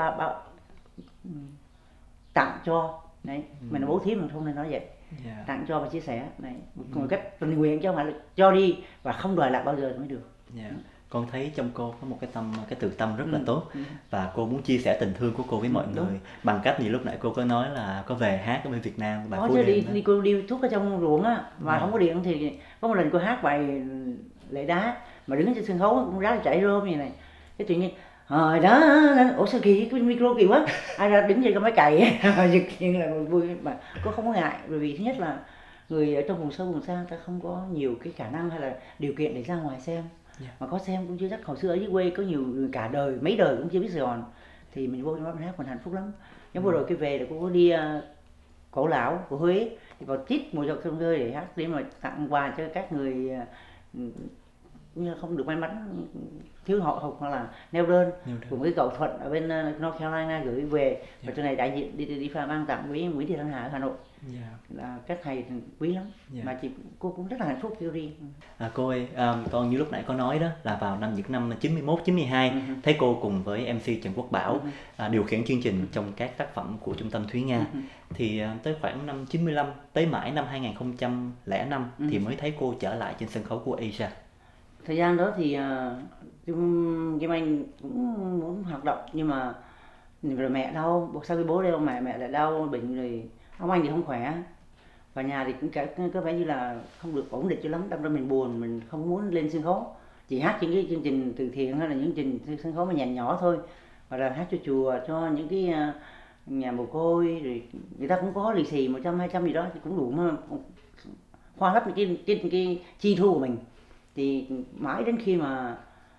tặng cho đấy. Mình bố thí mình không nên nói vậy. Tặng cho và chia sẻ này một cách tình nguyện, chứ không phải là cho đi và không đòi lại bao giờ mới được. Con thấy trong cô có một cái từ tâm rất là tốt, và cô muốn chia sẻ tình thương của cô với mọi người bằng cách như lúc nãy cô có nói là có về hát ở bên Việt Nam, bài Phú Đêm. Cô đi thuốc ở trong ruộng á, mà không có điện thì có một lần cô hát bài Lệ Đá mà đứng trên sân khấu cũng rá chảy rơm như này, cái tự nhiên hồi đó ủa sao kỳ cái micro kỳ quá, ai ra đứng dậy có máy cày giật nhưng là vui. Mà cô không có ngại, bởi vì thứ nhất là người ở trong vùng sâu vùng xa ta không có nhiều cái khả năng hay là điều kiện để ra ngoài xem. Mà có xem cũng chưa chắc. Hồi xưa ở dưới quê có nhiều người cả đời, mấy đời cũng chưa biết Sài Gòn, thì mình vô trong đó mình hát mình hạnh phúc lắm. Nhưng vừa rồi cái về là cô có đi Cổ Lão của Huế thì vào tít một trong rơi để hát, để mà tặng quà cho các người như không được may mắn, thiếu hậu hoặc là neo đơn. Của một cái cậu Thuận ở bên North Carolina gửi về, và chỗ này đại diện đi pha mang tặng với Nguyễn Thị Thanh Hà ở Hà Nội. Là các thầy quý lắm. Mà cô cũng rất là hạnh phúc khi đi. Cô ơi, con như lúc nãy có nói đó là vào những năm 91, 92 thấy cô cùng với MC Trần Quốc Bảo điều khiển chương trình trong các tác phẩm của Trung tâm Thúy Nga. Thì tới khoảng năm 95, tới mãi năm 2005 thì mới thấy cô trở lại trên sân khấu của Asia. Thời gian đó thì Kim Anh cũng muốn hoạt động, nhưng mà rồi mẹ đau, sau khi bố đau mẹ lại đau bệnh, rồi ông anh thì không khỏe, và nhà thì cũng có vẻ như là không được ổn định cho lắm, đâm ra mình buồn, mình không muốn lên sân khấu, chỉ hát những cái chương trình từ thiện hay là những chương trình sân khấu mà nhẹ nhỏ thôi, hoặc là hát cho chùa, cho những cái nhà mồ côi, rồi người ta cũng có lì xì 100-200 gì đó thì cũng đủ mà khoa lấp cái chi thu của mình. Thì mãi đến khi mà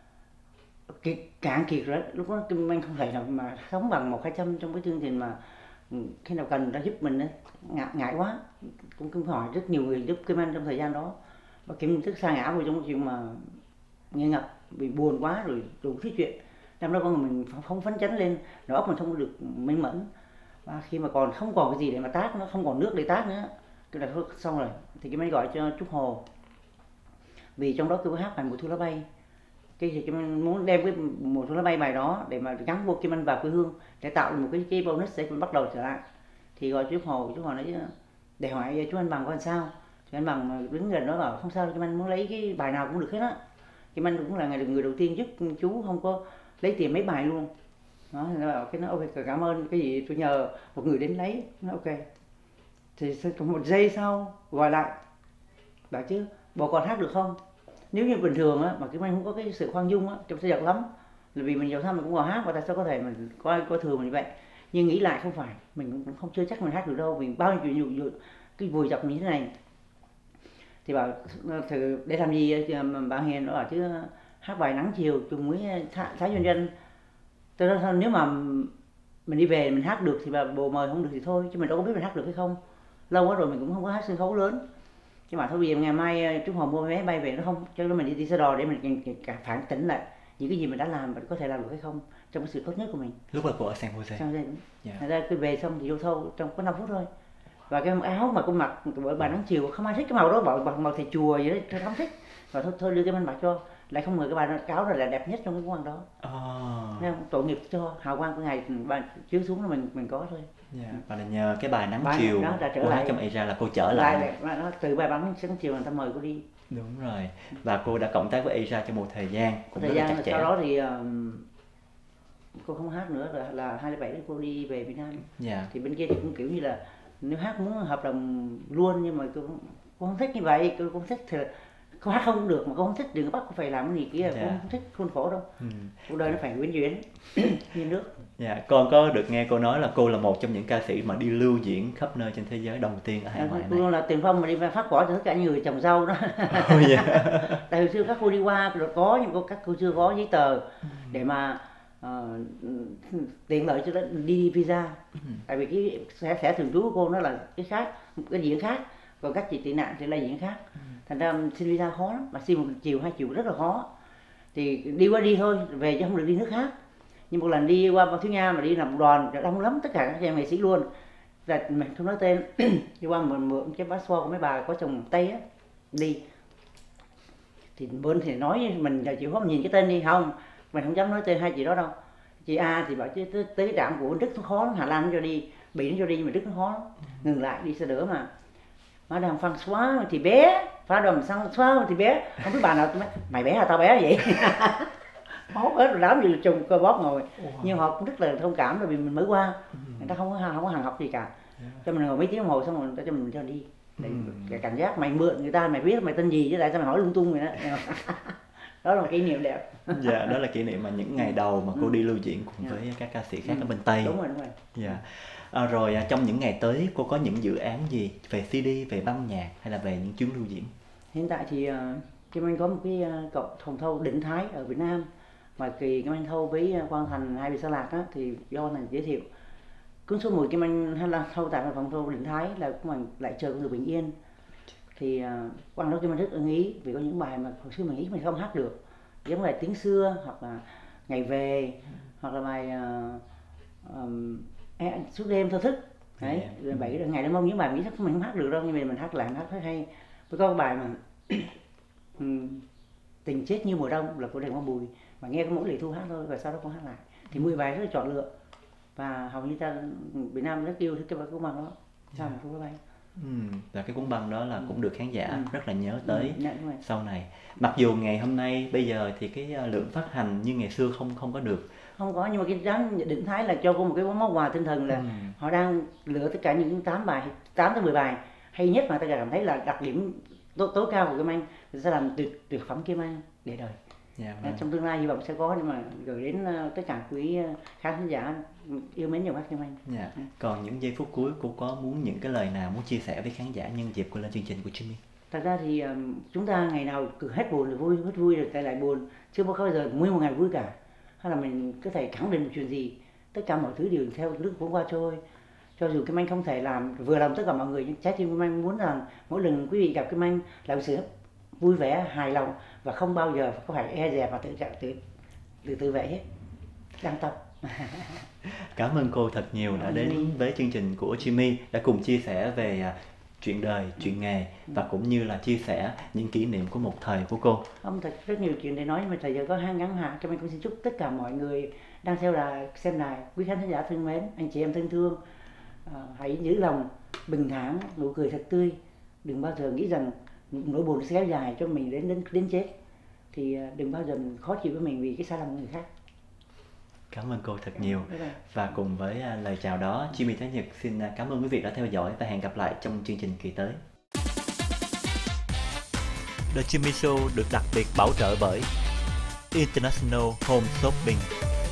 cạn kiệt rồi, lúc đó Kim Anh không thể nào mà sống bằng 100-200 trong cái chương trình, mà khi nào cần người ta giúp mình ấy, ngại quá, cũng hỏi rất nhiều người giúp Kim Anh trong thời gian đó, và Kim tức sa ngã vào trong cái chuyện mà nghiện ngập, bị buồn quá rồi đủ thứ chuyện, trong đó con người mình không phấn chấn lên, đầu óc mình không được minh mẫn, và khi mà còn không còn cái gì để mà tác, nó không còn nước để tác nữa, cái là thôi xong rồi, thì Kim Anh gọi cho Trúc Hồ, vì trong đó tôi có hát bài Mùa Thu Lá Bay. Cái thì Kim Anh muốn đem cái Mùa Thu Lá Bay bài đó để mà gắn vô Kim Anh vào quê hương, để tạo được một cái bonus để mình bắt đầu trở lại. Thì gọi Trúc Hồ nói để hỏi chú Anh Bằng coi làm sao. Chú Anh Bằng đứng gần đó bảo không sao, Kim Anh muốn lấy cái bài nào cũng được hết á. Kim Anh cũng là người đầu tiên giúp chú, không có lấy tiền mấy bài luôn. Đó, nó bảo cái nó ok, cảm ơn, cái gì tôi nhờ một người đến lấy, nó ok. Thì một giây sau gọi lại bảo chứ bộ còn hát được không. Nếu như bình thường á mà Kim Anh không có cái sự khoan dung á, Kim sẽ giận lắm, là vì mình giàu sao mình cũng vào hát, và tại sao có thể mình coi thường mình như vậy. Nhưng nghĩ lại không phải, mình cũng không chưa chắc mình hát được đâu, vì bao nhiêu chuyện cái vùi dập như thế này. Thì bảo thử để làm gì, bà Hiền nó bảo chứ hát bài Nắng Chiều chung với Thái Doanh Doanh. Tôi nói nếu mà mình đi về mình hát được thì bà bộ mời, không được thì thôi, chứ mình đâu có biết mình hát được hay không. Lâu quá rồi mình cũng không có hát sân khấu lớn. Nhưng mà thôi bây giờ ngày mai Trúc Hồ mua vé bay về nó không, cho nên mình đi xe đò để mình phản tỉnh lại những cái gì mình đã làm và có thể làm được hay không trong cái sự tốt nhất của mình. Lúc là cô ở San Jose. San Jose. Yeah. Ra tôi về xong thì vô thâu trong có 5 phút thôi. Và cái áo mà cô mặc bởi bà Nắng Chiều không ai thích cái màu đó, bảo màu thầy chùa vậy đó, tôi không thích. Và thôi đưa cái anh bạc cho, lại không ngờ cái bà cáo là đẹp nhất trong cái quang đó. Nên tội nghiệp cho hào quang của ngày bà chiếu xuống là mình có thôi. Yeah. Và là nhờ cái bài Nắng Chiều đó đã trở lại trong Asia là cô trở lại. Nó từ bài Nắng Chiều người ta mời cô đi. Đúng rồi. Và cô đã cộng tác với Asia trong một thời gian cũng rất là chặt chẽ. Sau đó thì cô không hát nữa, là 27 cô đi về Việt Nam. Yeah. Thì bên kia thì cũng kiểu như là nếu hát muốn hợp đồng luôn, nhưng mà cô không thích như vậy, cô không thích thì cô hát không được, mà cô không thích đừng bắt cô phải làm cái gì kia, cô không thích khuôn khổ đâu. Cuộc đời nó phải uyển chuyển như nước. Dạ, con có được nghe cô nói là cô là một trong những ca sĩ mà đi lưu diễn khắp nơi trên thế giới đầu tiên ở hải ngoại này. Cô là tiền phong mà đi phát quả cho tất cả những người trồng rau đó. Tại hồi xưa các cô đi qua rồi có, nhưng các cô chưa có giấy tờ để mà tiện lợi cho đi visa. Tại vì cái thẻ thường trú của cô nó là cái khác, cái diện khác, còn các chị tị nạn thì là diện khác. Thành ra xin visa khó lắm, mà xin 1 chiều 2 chiều rất là khó. Thì đi qua đi thôi, về chứ không được đi nước khác. Nhưng một lần đi qua Thứ Nga mà đi làm đoàn đông lắm, tất cả các em nghệ sĩ luôn. Là mình không nói tên, đi qua mượn cái passport của mấy bà có chồng Tây á đi. Thì bên thì nói mình là chịu khó nhìn cái tên đi, không mình không dám nói tên hai chị đó đâu. Chị A thì bảo chứ tới cái trạm của Đức nó khó lắm, Hà Lan nó cho đi, Bỉ nó cho đi, nhưng mà Đức nó khó lắm. Ngừng lại đi xe đỡ mà Madame François thì bé, Madame François thì bé, không biết bà nào mày bé hả tao bé vậy. Máu hết rồi, đám gì chồng cơ bóp ngồi. Nhưng họ cũng rất là thông cảm, rồi vì mình mới qua, người ta không có hàng học gì cả, cho mình ngồi mấy tiếng đồng hồ xong rồi người ta cho mình cho đi. Cái cảm giác mày mượn người ta, mày biết mày tên gì chứ lại sao mày hỏi lung tung vậy đó. Đó là một kỷ niệm đẹp. Dạ, đó là kỷ niệm mà những ngày đầu mà cô đi lưu diễn cùng với các ca sĩ khác ở bên Tây. Đúng rồi. Dạ. Rồi trong những ngày tới cô có những dự án gì về CD, về băng nhạc hay là về những chuyến lưu diễn? Hiện tại thì Kim Anh có một cái cộng phòng thâu Định Thái ở Việt Nam, mà kỳ Kim Anh thâu với Quang Thành Hai Vị Sa Lạc á, thì do Thành giới thiệu cuốn số 10 Kim Anh hay là thâu tại phòng thâu Định Thái là của mình Lại Chờ Con Đường Bình Yên. Thì Quang đó Kim Anh rất ưng ý, vì có những bài mà hồi xưa mình nghĩ mình không hát được, giống bài Tiếng Xưa hoặc là Ngày Về, hoặc là bài Suốt Đêm Thơ Thức đấy, bảy ngày đêm mong, những bài mình nghĩ chắc mình không hát được đâu, nhưng mà mình hát lại hát rất hay. Với có cái bài mà Tình Chết Như Mùa Đông là của Đền Quang Bùi, mà nghe có mỗi Lệ Thu hát thôi, và sau đó con hát lại. Thì 10 bài rất là chọn lựa, và hầu như ta Việt Nam rất yêu cái bài đó. Sao mà không có bay. Và cái cuốn băng đó là cũng được khán giả rất là nhớ tới Dạ, đúng rồi. sau này. Mặc dù ngày hôm nay bây giờ thì cái lượng phát hành như ngày xưa không có được. Không có, nhưng mà cái đáng định thái là cho cô một cái món quà tinh thần là họ đang lựa tất cả những 8 tới 10 bài hay nhất mà ta cảm thấy là đặc điểm tối cao của Kim Anh, sẽ làm tuyệt phẩm Kim Anh để đời. Dạ, vâng. Trong tương lai hy vọng sẽ có, nhưng mà gửi đến tất cả quý khán thính giả yêu mến nhiều bác Kim Anh. Dạ. Còn những giây phút cuối cô có muốn những cái lời nào muốn chia sẻ với khán giả nhân dịp cô lên chương trình của Jimmy? Thật ra thì chúng ta ngày nào cứ hết buồn rồi vui, hết vui rồi lại buồn, chứ không bao giờ nguyên một ngày vui cả. Hay là mình có thể khẳng định một chuyện gì, tất cả mọi thứ đều theo nước cuốn qua trôi. Cho dù Kim Anh không thể vừa lòng tất cả mọi người, nhưng trái tim Kim Anh muốn rằng mỗi lần quý vị gặp Kim Anh là một sự vui vẻ, hài lòng và không bao giờ có phải e dè và tự vệ hết. Đăng tập. Cảm ơn cô thật nhiều đã đến với chương trình của Jimmy, đã cùng chia sẻ về chuyện đời, chuyện nghề và cũng như là chia sẻ những kỷ niệm của một thời của cô. Không, thật rất nhiều chuyện để nói, nhưng mà thời giờ có ngắn hạn. Kim Anh cũng xin chúc tất cả mọi người đang xem đài, quý khán giả thân mến, anh chị em thân thương, hãy giữ lòng bình thản, nụ cười thật tươi, đừng bao giờ nghĩ rằng nỗi buồn sẽ kéo dài cho mình đến chết, thì đừng bao giờ mình khó chịu với mình vì cái sai lầm của người khác. Cảm ơn cô thật nhiều. Và cùng với lời chào đó, Jimmy Thái Nhật xin cảm ơn quý vị đã theo dõi và hẹn gặp lại trong chương trình kỳ tới. The Jimmy Show được đặc biệt bảo trợ bởi International Home Shopping.